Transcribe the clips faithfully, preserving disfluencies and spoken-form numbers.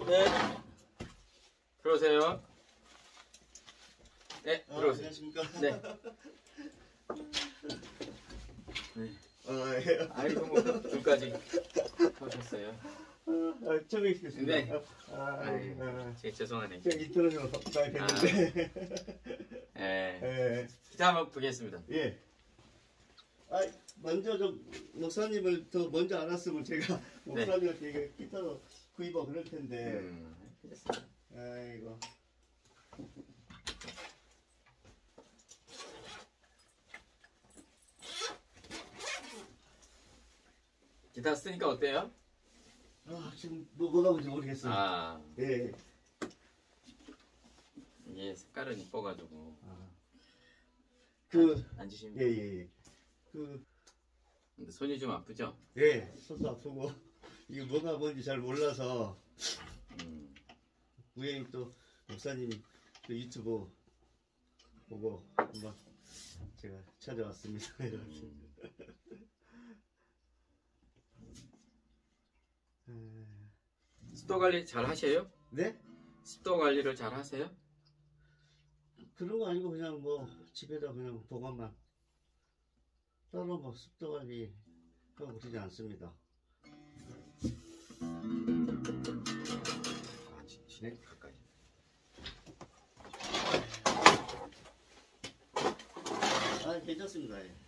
네. 들어오세요. 네, 아, 들어오세요. 안녕하십니까? 네. 네. 아, 예. 아이고, 뭐, 둘까지 하셨어요. 아, 처음에 있겠습니다. 네. 아, 아유, 아, 제 죄송하네. 제가 인터넷으로 가야 되는데. 예. 예. 기타 한번 보겠습니다. 예. 아, 먼저 좀 목사님을 더 먼저 알았으면 제가 목사님한테 이거 기타도 구입하고 그럴 텐데. 음, 됐습니다. 아이고. 기타 쓰니까 어때요? 아, 지금 뭐, 뭐가 뭔지 모르겠어요. 아, 예. 이게 색깔은 이뻐가지고. 아. 그, 앉으시면. 예, 예, 예. 그, 근데 손이 좀 아프죠? 예, 손도 아프고, 이게 뭐가 뭔지 잘 몰라서, 음. 우연히 또 목사님 그 유튜브 보고 한번 제가 찾아왔습니다. 음. 습도 관리 잘 하세요? 네? 습도 관리를 잘 하세요? 그런 거 아니고 그냥 뭐 집에다 그냥 보관만 따로 뭐 습도 관리 하고 그러지 않습니다. 아, 진짜 가까이. 아, 괜찮습니다. 예.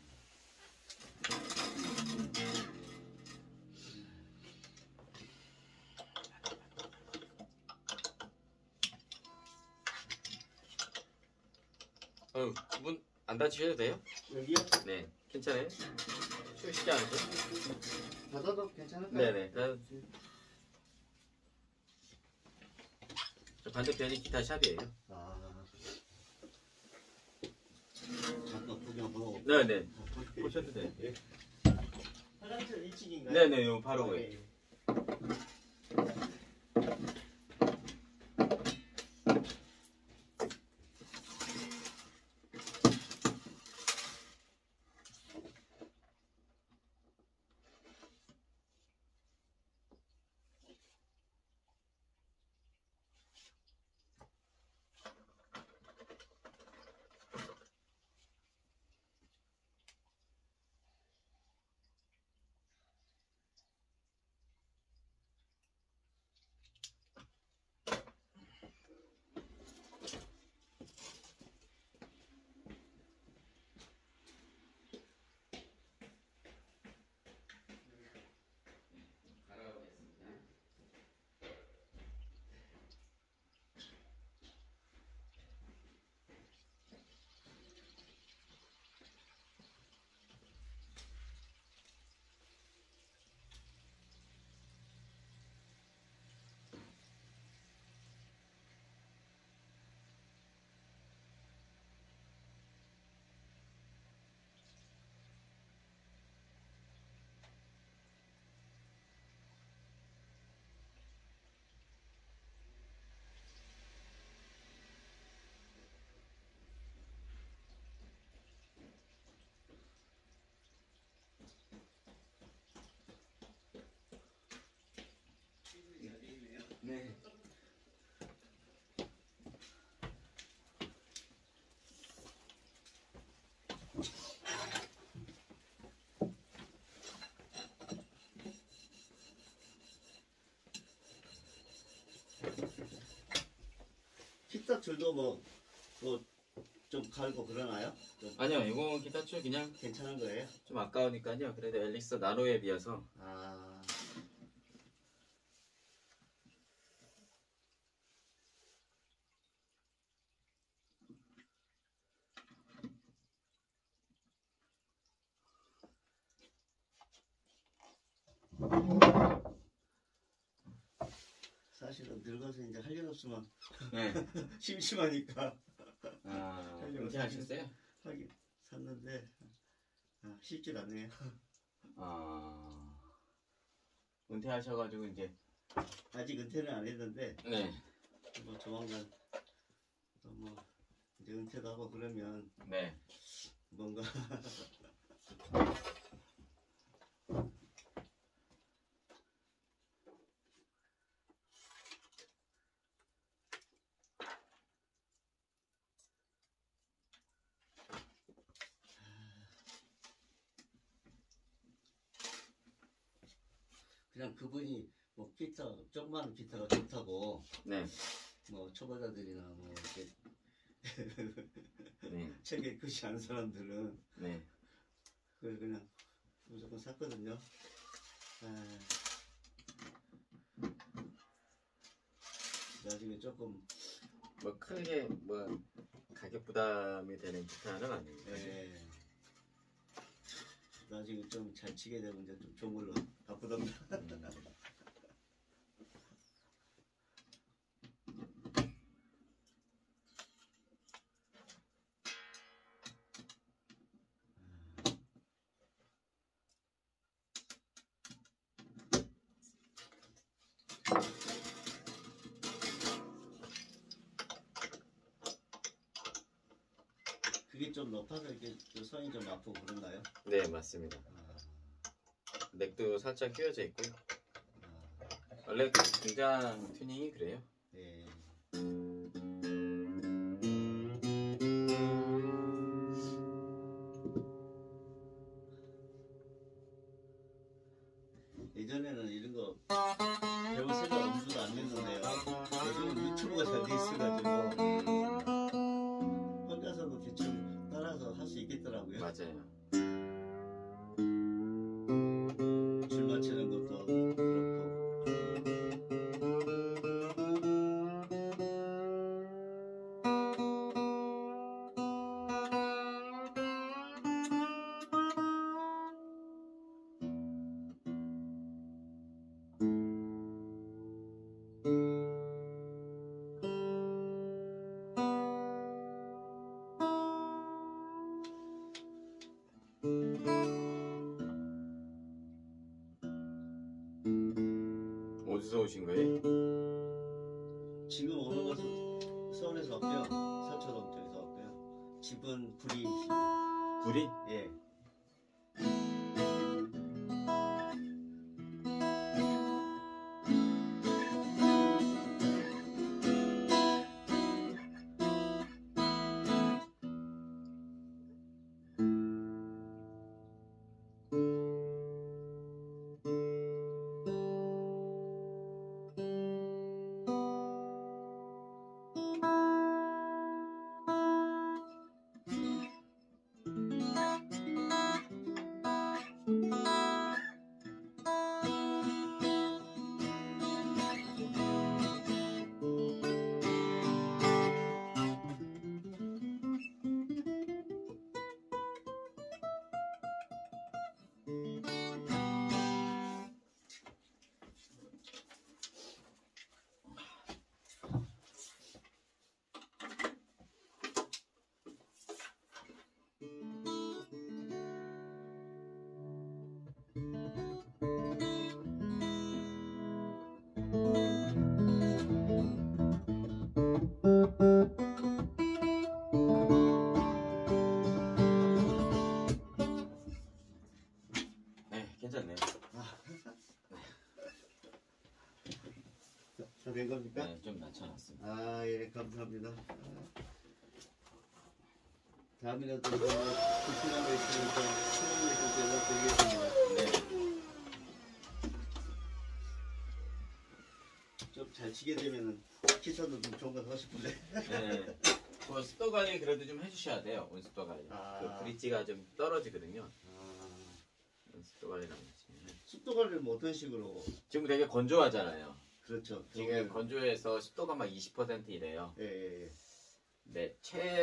어, 문 안 닫히셔도 돼요? 여기요? 네, 괜찮아요? 추우시지 않으세요? 닫아도 괜찮을까요? 네네. 다... 저 반대편이 기타 샵이에요. 아, 잠깐 구경 보고. 네네. 보셔도 돼요. 예. 화장실 일 층인가요? 네네, 요 바로 아, 거예요. 예. 네. 기타 줄도 뭐, 뭐, 좀 갈고 그러나요? 좀 아니요, 이거 기타 줄 그냥 괜찮은 거예요? 좀 아까우니까요. 그래도 엘릭스 나노에 비해서 아, 사실은 늙어서 이제 할 일 없으면 네. 심심하니까 아, 은퇴하셨어요? 하긴 샀는데 아, 쉽질 않네요. 아, 은퇴하셔가지고 이제 아직 은퇴는 안 했는데 네, 뭐 조만간 또 뭐 이제 은퇴도 하고 그러면 네. 뭔가 그냥 그분이 뭐 기타 조그마한 기타가 좋다고 네. 뭐 초보자들이나 뭐 이렇게 네. 책에 글씨 아는 사람들은 네. 그걸 그냥 무조건 샀거든요. 아, 나중에 조금 뭐 크게 뭐 가격 부담이 되는 기타는 아닙니다. 예, 나중에 좀 잘 치게 되면 이제 좀 좋은 걸로 바꾸던가. 음. 그게 좀 높아서 이렇게 그 손이 좀 아프고 그런가요? 네, 맞습니다. 아, 넥도 살짝 끼워져 있고요. 아, 원래 공장 튜닝이 그래요. 네. 예전에는 이런 거 배울 생각 엄두도 안 냈는데요. 요즘은 유튜브가 잘 돼 있어가지고 혼자서도 대충 따라서 할 수 있겠더라고요. 맞아요. 줄 맞추는 것도 그렇고. 어디서 오신 거예요? 지금 오는 것은 서울에서 왔고요. 서초동 쪽에서 왔고요. 집은 구리 있습니다. 구리? 예. 네, 괜찮네요. 다 된 겁니까? 네, 좀 낮춰놨습니다. 아, 예, 감사합니다. 다음에는 또 불필요한 거 있으면 또 수능에 좀 연락드리겠습니다. 네. 좀 잘 치게 되면은 기타도 좀 좋은 거 하고 싶은데. 네. 그 습도 관리 그래도 좀 해주셔야 돼요. 온습도 관리. 아. 그 브릿지가 좀 떨어지거든요. 아, 온습도 관리랑 같이. 습도 관리는 뭐 어떤 식으로? 지금 되게 건조하잖아요. 그렇죠. 지금 건조해서 습도가 막 이십 퍼센트 이래요. 예, 예, 예. 네,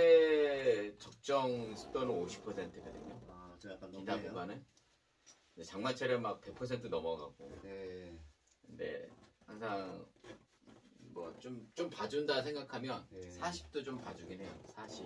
최적정 습도는 오십 퍼센트거든요. 아, 저 약간 기타 너무해요. 구간은. 근데 장마철에 막 백 퍼센트 넘어가고. 예, 근데 항상 뭐 좀 좀 봐준다 생각하면 예. 사십도 좀 봐주긴 해요. 사십,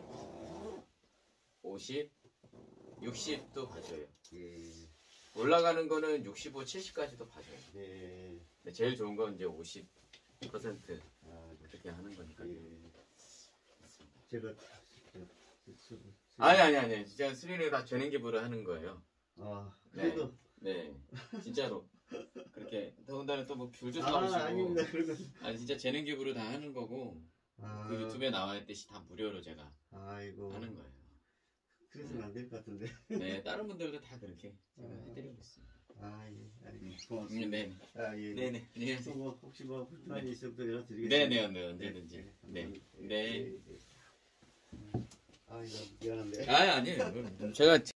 오십, 육십도 봐줘요. 예, 올라가는 거는 육십오, 칠십까지도 봐줘요. 예. 근데 제일 좋은 건 이제 오십 퍼센트 아, 그렇게 하는 거니까. 예. 제가 저, 수- 수- 아니 아니 아니 진짜 수리를 다 재능 기부를 하는 거예요. 아, 네. 그래도 네, 진짜로 그렇게 더군다나 또 뭐 귤도 아, 사오시고. 아닙니다. 그러면 아니 진짜 재능 기부를 다 하는 거고 아, 그 유튜브에 나와 있듯이 다 무료로 제가 아이고. 하는 거예요. 그래서는 안 될 것 같은데. 네, 다른 분들도 다 그렇게 제가 아. 해드리고 있습니다. 아, 예, 알겠습니다. 고맙습니다. 네. 아, 예. 네네. 네. 또 뭐, 혹시 뭐, 불편이 있으면 또 연락 드리겠습니다. 네네, 네, 언제든지. 네. 네. 아, 이거 미안한데. 아, 아니에요. 제가